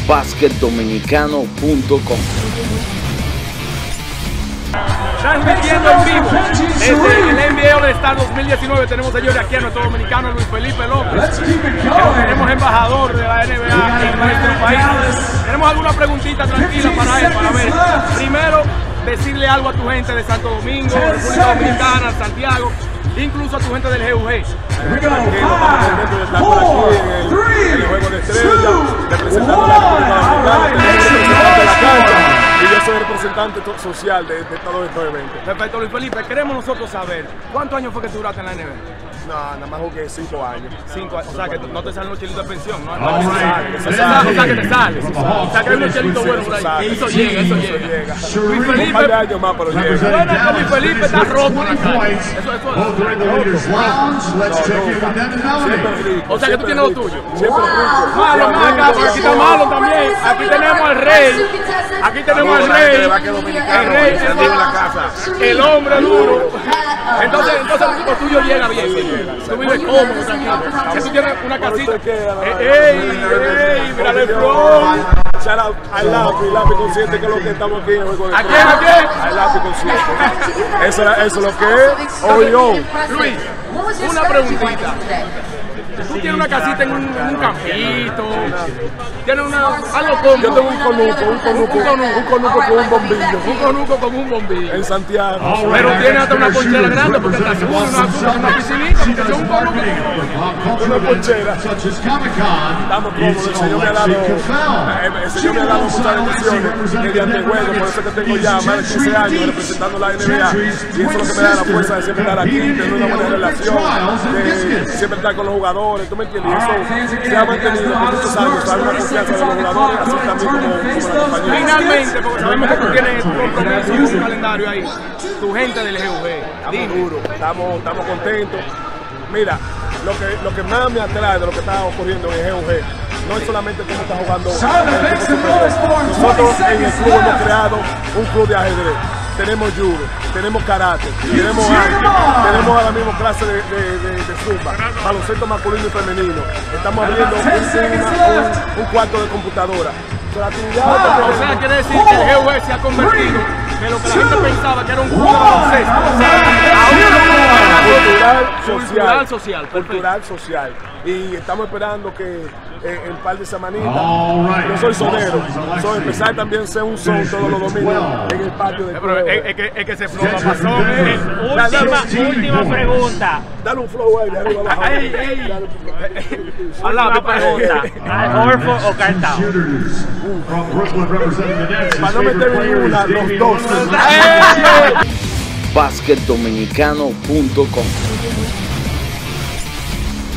basketdominicano.com. Transmitiendo en vivo desde el NBA All-Star 2019 tenemos, señores, aquí a nuestro dominicano Luis Felipe López, que lo tenemos embajador de la NBA en nuestro país. Tenemos alguna preguntita tranquila para él, para ver. Primero, decirle algo a tu gente de Santo Domingo, República Dominicana, Santiago, incluso a tu gente del GUG. Estamos contentos de estar por aquí en el Juego de Estrellas, representando a la República Dominicana, tenemos representante de la cancha y yo soy el representante social de todos estos eventos. Perfecto, Luis Felipe, queremos nosotros saber, ¿cuántos años fue que tú duraste en la NBA? No, nada más jugué 5 años. 5 años, o sea que no te salen los chelitos de pensión, ¿no? O O sea que te sale. O sea que hay unos chelitos buenos por ahí. Eso llega, eso llega. Luis Un par de Felipe, años más, pero llega. bueno, que Luis Felipe está roto en la calle. Eso es. O sea que tú tienes lo tuyo. Siempre rico. Malo, acá, porque aquí está Malo también. Aquí tenemos al rey. Aquí tenemos al rey. El rey, el hombre duro. Entonces lo tuyo llega bien. Tú vives cómodo, tranquilo. Que tú tienes una casita. ¡Ey! ¡Mírale el flow! Shout out al Lápiz consciente que es lo que estamos aquí en el juego de ¿A quién? Al Lápiz consciente. Eso es lo que es. Hoy. Luis, una preguntita. Tú tienes una casita en un campito, tienes algo cómodo. Yo tengo un conuco con un bombillo. En Santiago. Pero tiene hasta una ponchera grande porque está seguro, una piscinita, porque son un conuco. Una ponchera. Estamos cómodos, el Señor me ha dado muchas bendiciones mediante el juego, por eso que tengo ya más de 15 años representando la NBA y eso es lo que me da la fuerza de siempre estar aquí, tener una buena relación, de siempre estar con los jugadores. ¿Tú me entiendes? Eso se ha mantenido por muchos años, hay una confianza de los jugadores, así también como la compañía. Finalmente, porque sabemos que tú tienes un compromiso, un calendario ahí, tu gente del GUG. Estamos duros, estamos contentos. Mira, lo que más me atrae de lo que está ocurriendo en el GUG no es solamente cómo está jugando. Nosotros en el club hemos creado un club de ajedrez. Tenemos judo, tenemos karate, tenemos arte, tenemos ahora mismo clase de zumba, baloncesto masculino y femenino. Estamos abriendo un cuarto de computadora. O sea, quiere decir que el GUG se ha convertido en lo que la gente pensaba que era un club de baloncesto. Cultural social. Y estamos esperando que en par de semanitas, yo soy sonero, empezar también a ser un son todos los domingos en el patio de es que se flow pasó. Última pregunta. Dale un flow ahí, de arriba abajo. Al lado pregunta. ¿Al Horford o Karl Towns? Para no meterme en una, los dos. basketdominicano.com.